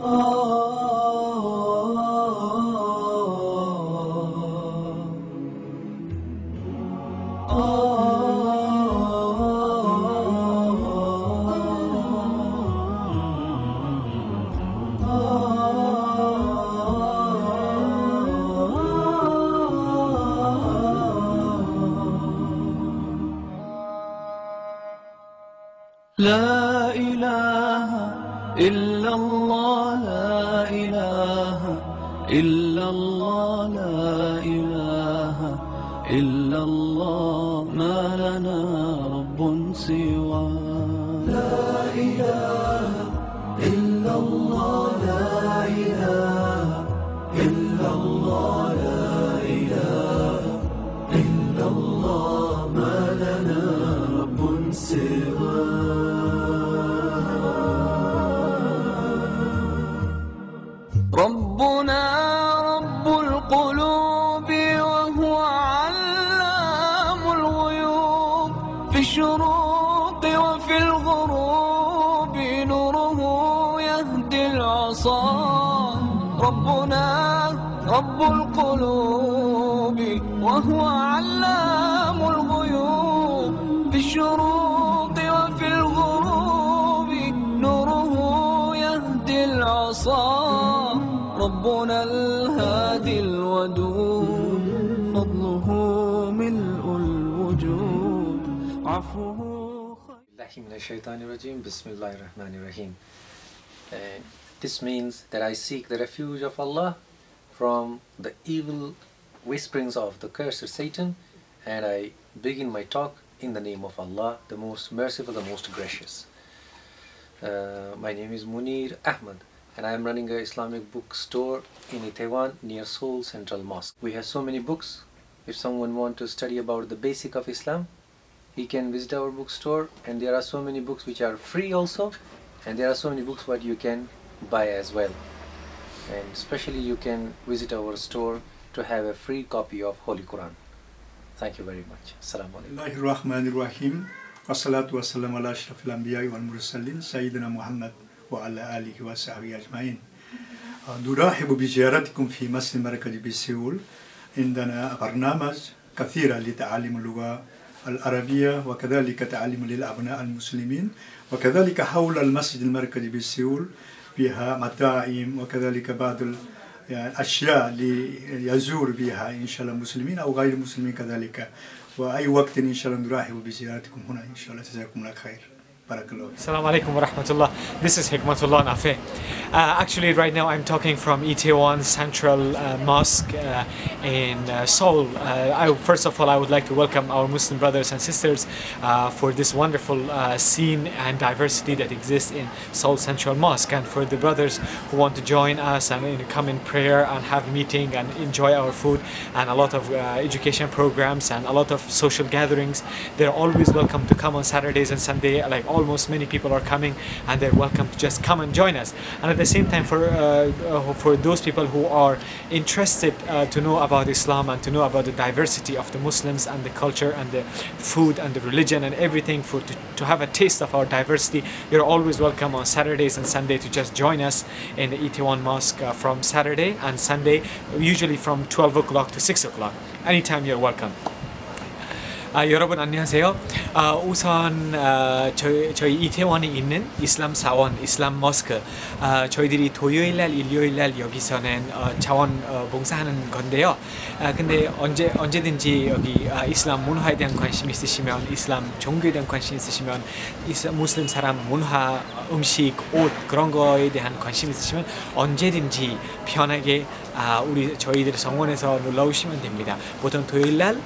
لا إله إلا الله، لا إله إلا الله، لا إله إلا الله، ما لنا رب سوى. لا إله إلا الله، لا إله إلا الله، لا إله إلا الله، ما لنا رب سوى. ربنا رب القلوب وهو علام الغيوب، في الشروق وفي الغروب نوره يهدي العصا. ربنا رب القلوب وهو علام الغيوب، في الشروق وفي الغروب نوره يهدي العصا. ربنا الهادي الودود، فضله ملء الوجود، عفوه خير. من الشيطان الرجيم. بسم الله الرحمن الرحيم. This means that I seek the refuge of Allah from the evil whisperings of the cursed Satan, and I begin my talk in the name of Allah, the most merciful, the most gracious. My name is Munir Ahmad, and I am running an Islamic bookstore in Itaewon near Seoul Central Mosque. We have so many books. If someone wants to study about the basic of Islam, he can visit our bookstore, and there are so many books which are free also, and there are so many books what you can buy as well. And especially you can visit our store to have a free copy of Holy Quran. Thank you very much. Assalamu alaikum. Bismillahirrahmanirrahim. Wassalatu wassalamu ala ashrafil anbiya'i wal mursalin sayyidina Muhammad وعلى آله وصحبه أجمعين. نرحب بزيارتكم في مسجد مركز بسيول. عندنا برنامج كثير لتعليم اللغة العربية وكذلك تعليم للأبناء المسلمين، وكذلك حول المسجد المركزي بسيول فيها مطاعم وكذلك بعض الأشياء ليزور بها إن شاء الله المسلمين أو غير المسلمين كذلك. وأي وقت إن شاء الله نرحب بزيارتكم هنا إن شاء الله. جزاكم الله خير. Assalamu alaikum wa rahmatullah. This is Hikmatullah Nafe. Actually, right now I'm talking from Itaewon Central Mosque in Seoul. First of all, I would like to welcome our Muslim brothers and sisters for this wonderful scene and diversity that exists in Seoul Central Mosque. And for the brothers who want to join us and come in prayer and have meeting and enjoy our food and a lot of education programs and a lot of social gatherings, they're always welcome to come on Saturdays and Sunday. Like almost many people are coming, and they're welcome to just come and join us. And at the same time, for those people who are interested to know about Islam and to know about the diversity of the Muslims and the culture and the food and the religion and everything, to have a taste of our diversity, you're always welcome on Saturdays and Sunday to just join us in the Itaewon Mosque from Saturday and Sunday, usually from 12 o'clock to 6 o'clock. Anytime you're welcome. 여러분 안녕하세요. 우선 저희 이태원에 있는 이슬람 사원, 이슬람 머스크, 저희들이 토요일날, 일요일날 여기서는 자원 봉사하는 건데요. 근데 언제든지 여기 이슬람 문화에 대한 관심 있으시면, 이슬람 종교에 대한 관심 있으시면, 무슬림 사람 문화, 음식, 옷 그런 거에 대한 관심 있으시면 언제든지 편하게 저희들 성원에서 놀러 오시면 됩니다. 보통 토요일날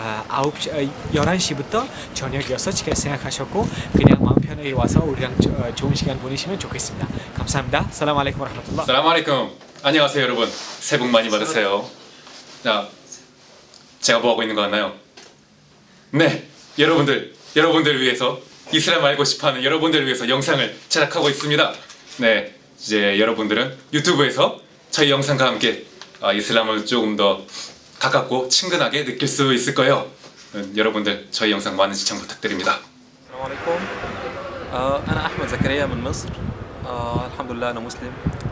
11시부터 저녁 6시까지 생각하셨고 그냥 마음 편하게 와서 우리랑 좋은 시간 보내시면 좋겠습니다. 감사합니다. 살람 알레이쿰 와라흐마툴라. 살람 알레이쿰. 안녕하세요 여러분. 새해 복 많이 받으세요. 자, 제가 뭐 하고 있는 거 같나요? 네, 여러분들 위해서, 이슬람 알고 싶어하는 여러분들을 위해서 영상을 제작하고 있습니다. 네, 이제 여러분들은 유튜브에서 저희 영상과 함께 이슬람을 조금 더 가깝고 친근하게 느낄 수 있을 거예요. 여러분들 저희 영상 많은 시청 부탁드립니다. السلام عليكم. أنا أحمد زكريا من مصر. الحمد لله أنا مسلم.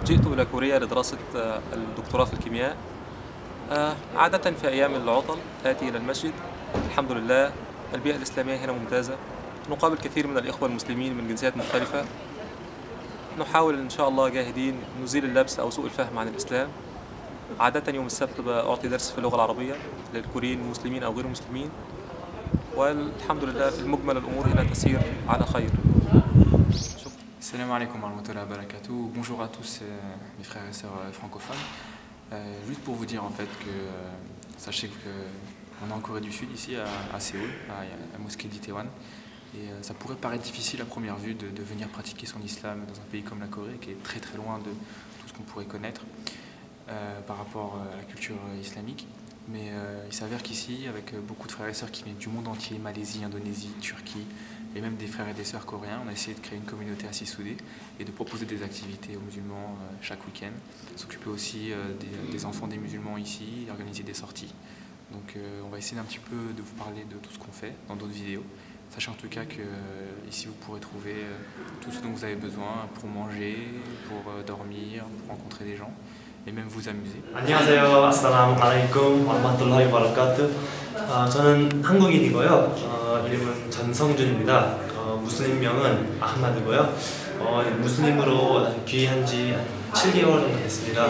جئت إلى كوريا لدراسة الدكتوراه في الكيمياء. عادة في أيام العطل آتي إلى المسجد. الحمد لله البيئة الإسلامية هنا ممتازة، نقابل كثير من الإخوة المسلمين من جنسيات مختلفة، نحاول إن شاء الله جاهدين نزيل اللبس أو سوء الفهم عن الإسلام. عادة يوم السبت أعطي درس في اللغة العربية للكوريين المسلمين أو غير المسلمين، والحمد لله في المجمل الأمور هنا تسير على خير. Salam alaikum wa rahmatullahi wa barakatuh. Bonjour à tous mes frères et sœurs francophones. Juste pour vous dire en fait que sachez qu'on est en Corée du Sud ici à Séoul, à la mosquée d'Itaewon, et ça pourrait paraître difficile à première vue de venir pratiquer son islam dans un pays comme la Corée qui est très très loin de tout ce qu'on pourrait connaître par rapport à la culture islamique. Mais il s'avère qu'ici, avec beaucoup de frères et sœurs qui viennent du monde entier, Malaisie, Indonésie, Turquie, et même des frères et des sœurs coréens, on a essayé de créer une communauté assez soudée et de proposer des activités aux musulmans chaque week-end. S'occuper aussi des enfants des musulmans ici, organiser des sorties. Donc on va essayer un petit peu de vous parler de tout ce qu'on fait dans d'autres vidéos. Sachez en tout cas que ici vous pourrez trouver tout ce dont vous avez besoin pour manger, pour dormir, pour rencontrer des gens et même vous amuser. 안녕하세요. 아스살라무 알라이쿰 와라마툴라히 바라카투. 저는 한국인이고요. 이름은 전성준입니다. 무슬림명은 아흐마드고요. 무슬림으로 귀의한 지 7개월 정도 됐습니다.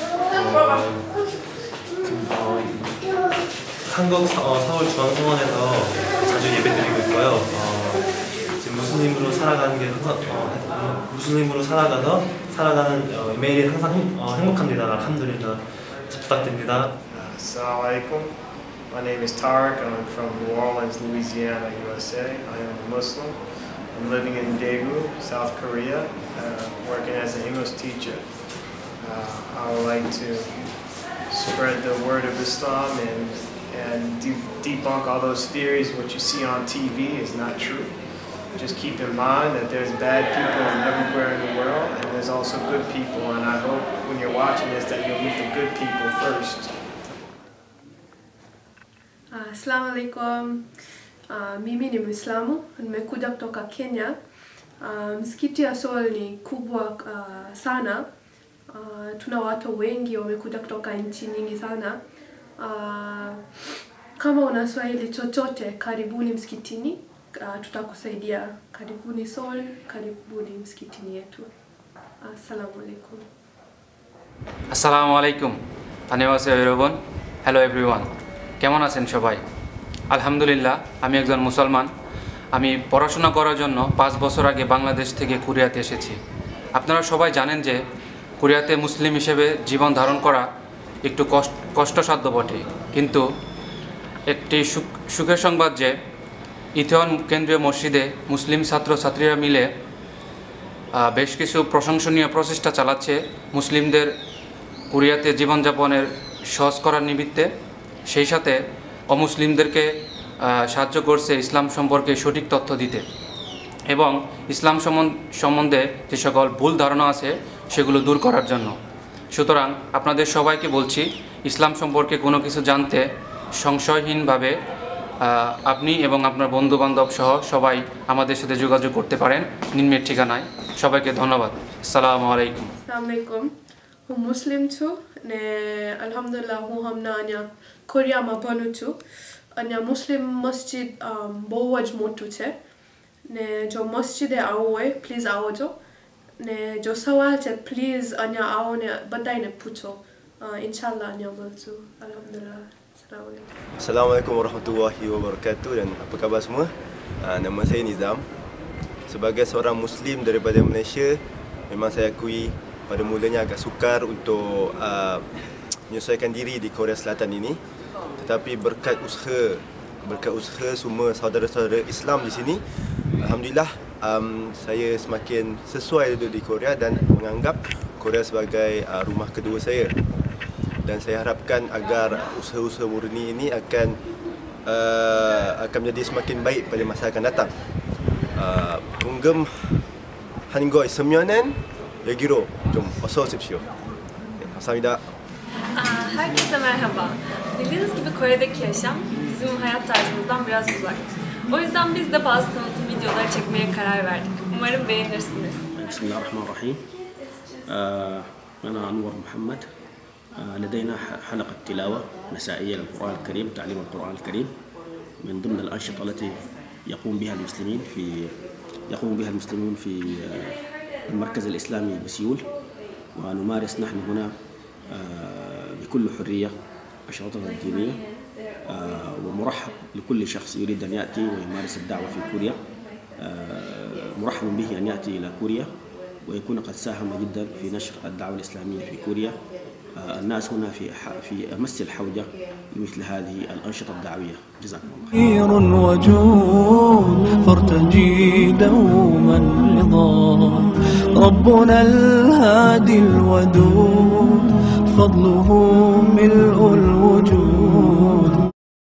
한국 서울 중앙성원에서 자주 예배드리고 있고요. 지금 무슬림으로 살아가는 매일이 항상 행복합니다. 알함두릴라. 부탁드립니다. Assalamu alaikum. My name is Tarek. I'm from New Orleans, Louisiana, USA. I am a Muslim. I'm living in Daegu, South Korea, working as an English teacher. I would like to spread the word of Islam and debunk all those theories. What you see on TV is not true. Just keep in mind that there's bad people everywhere in the world, and there's also good people. And I hope when you're watching this that you'll meet the good people first. Assalamu alaikum. Mimi ni Muislamu, nimekuja kutoka Kenya. Msikiti ya Seoul ni kubwa sana. Tuna watu wengi wamekuja kutoka nchi nyingi sana. Kama una swali chochote, karibuni msikitini. tutakusaidia. Karibuni Seoul, karibuni msikitini yetu. Assalamu alaikum. Assalamu alaikum. Annyeonghaseyo 여러분. Hello everyone. কেমন আছেন সবাই? আলহামদুলিল্লাহ, আমি একজন মুসলমান। আমি পড়াশোনা করার জন্য 5 বছর আগে বাংলাদেশ থেকে কোরিয়াতে এসেছি। আপনারা সবাই জানেন যে কোরিয়াতে মুসলিম হিসেবে জীবন ধারণ করা একটু কষ্টসাধ্য বটে, কিন্তু একটি সুখের সংবাদ যে ইথেওয়ান কেন্দ্রীয় মসজিদে মুসলিম ছাত্রছাত্রীরা মিলে বেশ কিছু প্রশংসনীয় প্রচেষ্টা চালাচ্ছে মুসলিমদের কোরিয়াতে জীবনযাপনের সহজ করার নিমিত্তে। সেই সাথে অমুসলিমদেরকে সাহায্য করছে ইসলাম সম্পর্কে সঠিক তথ্য দিতে এবং ইসলাম সম্বন্ধে যে সকল ভুল ধারণা আছে সেগুলো দূর করার জন্য। সুতরাং আপনাদের সবাইকে বলছি, ইসলাম সম্পর্কে কোনো কিছু জানতে সংশয়হীনভাবে আপনি এবং আপনার বন্ধুবান্ধব সহ সবাই আমাদের সাথে যোগাযোগ করতে পারেন নিম্নের ঠিকানায়। সবাইকে ধন্যবাদ। আসসালামু আলাইকুম। আসসালামু আলাইকুম। હું મુસ્લિમ છું ને અલ્હમ્દુલિલ્લાહ હું હમણાં અહીંયા કોરિયામાં ભણું છું. અહીંયા મુસ્લિમ મસ્જિદ બહુ જ મોટું છે ને જો મસ્જિદે આવવું હોય પ્લીઝ આવજો ને જો સવાલ છે પ્લીઝ અહીંયા આવો ને બધાને પૂછો. ઇન્શાલ્લાહ અહીંયા મળશું. અલ્હમ્દુલિલ્lah. Assalamualaikum warahmatullahi wabarakatuh dan apa khabar semua? Nama saya Nizam. Sebagai seorang Muslim daripada Malaysia, memang saya akui pada mulanya agak sukar untuk menyesuaikan diri di Korea Selatan ini. Tetapi berkat usaha semua saudara-saudara Islam di sini, alhamdulillah saya semakin sesuai duduk di Korea dan menganggap Korea sebagai rumah kedua saya. Dan saya harapkan agar usaha-usaha murni ini akan menjadi semakin baik pada masa akan datang. Unggem 한국어의 서면은 여기로 좀 어서 오십시오. 감사합니다. Herkese merhaba. Bildiğiniz gibi Kore'deki yaşam bizim hayat tarzımızdan biraz uzak. O yüzden biz de bazı tanıtım videoları çekmeye karar verdik. Umarım beğenirsiniz. Bismillahirrahmanirrahim. أنا أنور محمد. لدينا حلقة تلاوة مسائية للقرآن الكريم، تعليم القرآن الكريم من ضمن الأنشطة التي يقوم بها المسلمون في المركز الإسلامي بسيول، ونمارس نحن هنا بكل حرية أنشطتنا الدينية، ومرحب لكل شخص يريد أن يأتي ويمارس الدعوة في كوريا، مرحب به أن يأتي إلى كوريا ويكون قد ساهم جدا في نشر الدعوة الإسلامية في كوريا. الناس هنا في أمس الحوجة لمثل هذه الأنشطة الدعوية. جزاكم الله خير. وجود فارتجي دوما رضا، ربنا الهادي الودود فضله ملء الوجود.